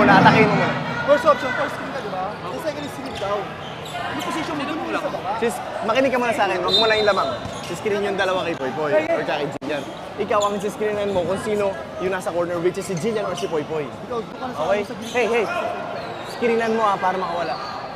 muna, atakin mo muna. First option, first screen ka, di ba? The second is screen down. Yung position mo dun sa baba. Makinig ka muna sa akin, huwag mo lang yung lamang. Siscreen yung dalawa kay Poy Poy or kay Jillian. Ikaw ang siscreenan mo kung sino yung nasa corner, which is si Jillian or si Poy Poy. Ikaw, doon ka na sa Okay? Hey! Screenan mo para makawala.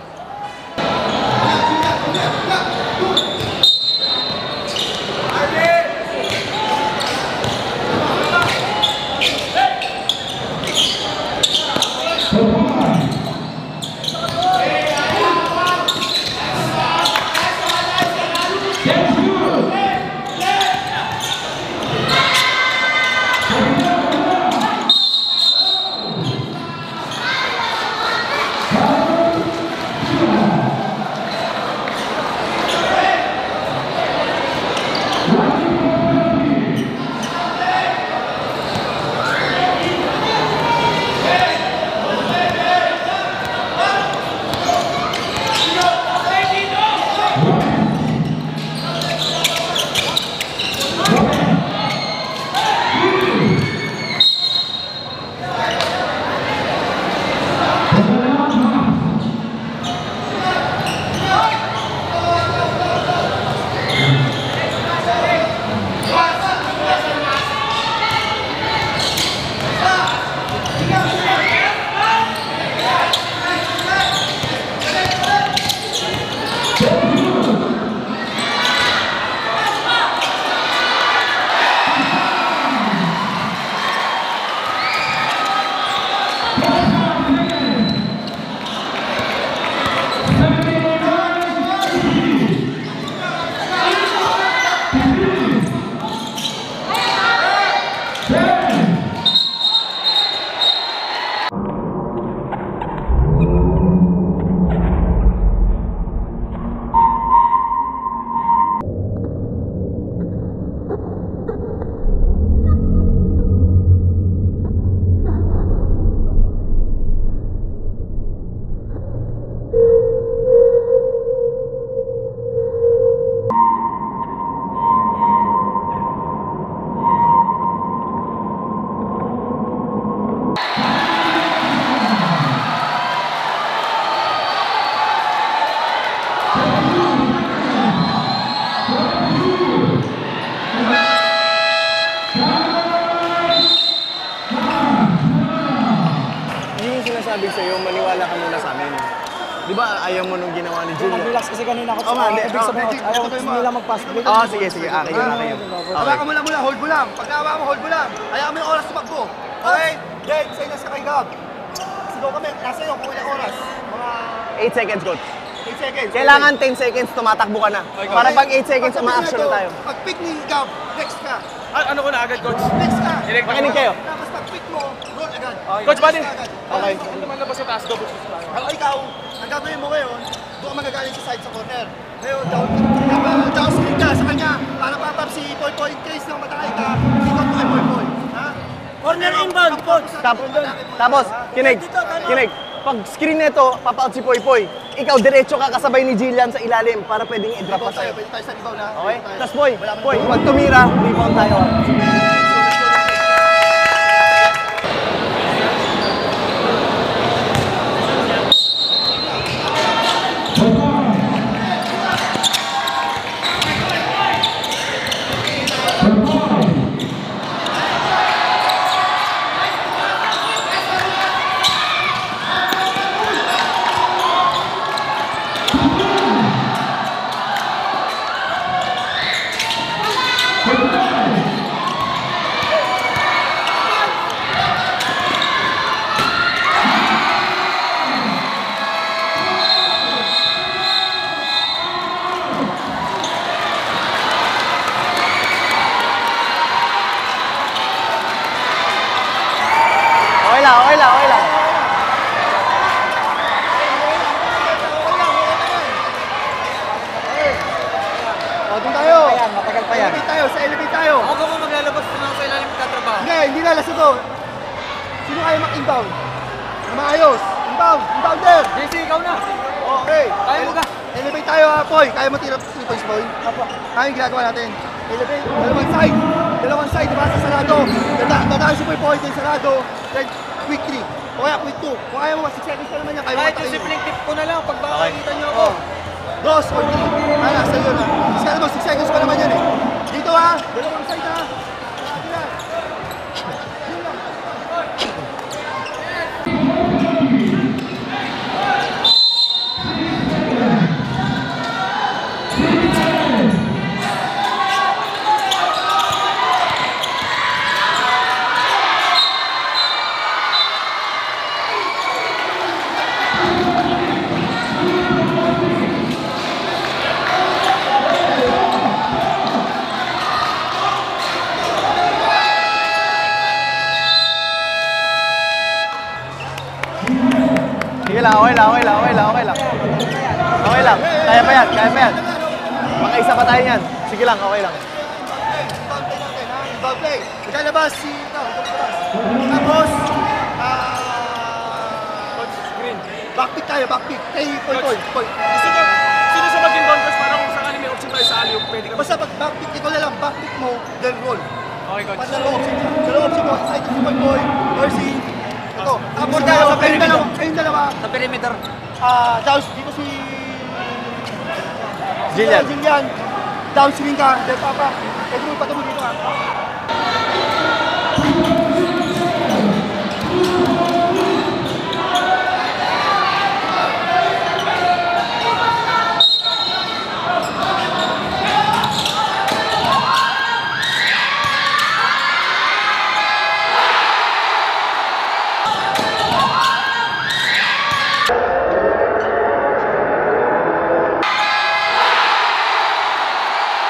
Sabi sa'yo, maniwala ka muna sa amin. Di ba ayaw mo nung ginawa ni Jillian? Mag-relax kasi kanina ako nga, ibig sabihin, ayaw nila mag-pass break. Sige. Akin yun. Hawakan mo lang muna, hold mo lang. Pag hawakan mo, hold mo lang. Hayaan mo yung oras tumakbo. Okay? Then, sa'yo na sa kay Gab. Sigaw kami, nasa iyo kung ilang oras. Mga 8 seconds, coach. 8 seconds. Kailangan 10 seconds, tumatakbo ka na. Para pag 8 seconds, ma-action na tayo. Pag pick ni Gab, next ka. Ano ko na agad, coach? Next ka. Makinig kayo. Tapos pag pick mo, roll agad. Coach, bali. Okay. Ano naman labas sa taas, double shoot tayo. Ikaw, ang gagawin mo ngayon, doon ka magagaling sa side sa corner. Ngayon, down screen ka sa kanya para papap si Poy Poy in case na matay ka, ikaw po kay Poy Poy. Ha? Corner inbound, coach. Tapos, kinig. Pag screen nito, papa-out si Poy Poy. Ikaw, diretso ka kasabay ni Jillian sa ilalim para pwedeng i-drop pa sa'yo. Pwede tayo sa rebound na. Okay? Tapos Poy, pag tumira, rebound tayo. Okay lang. O, doon tayo. Matagal pa yan. Elevate tayo. Ako mo maglalabas na ako sa ilalim ng tatrabaho. Hindi na, last ito. Sino kaya mag-inbound? Na maayos. Inbound there. JC, ikaw na. Okay. Kaya mo ka. Elevate tayo ha, Poy. Kaya mo tira 3 points, Poy? Apo. Kaya yung ginagawa natin. Elevate. Dalawang side, diba? Sa sarado. Dadaan Matay si Poy Poy, then sarado, then quick 3. O kaya quick 2. Kung ayaw mo, 6 seconds pa naman yan, kaya Kahit matay yung yun. simpleng tip ko na lang, pag makakita niyo ako. Dos or 3. Kaya, sa'yo na. Kasi mo, 6 seconds pa naman yan eh. Dito ha, dalawang side ha. Lagi na. Sige lang, okay lang, okay lang, okay lang, okay lang. Okay lang, kaya pa yan, kaya pa yan. Makaisa pa tayo yan. Sige lang, okay lang. Inbound play natin ha. Inbound play. Ikalabas si ikaw. Tapos, Screen. backpick tayo, backpick. Kay Poy Poy. Poy. Sino sa mag-inbound coach para kung sakali may option tayo sa alley, pwede ka. Basta pag backpick, ikaw na lang, backpick mo, then roll. Okay, coach. Sa loob si mo, side si Poy Poy, or si, ito. Tapos tayo, kayong dalawa, Sa perimeter. Daos, dito si Jillian. Jillian. Down swing ka, then papa. Pwede mo patungkol dito ha.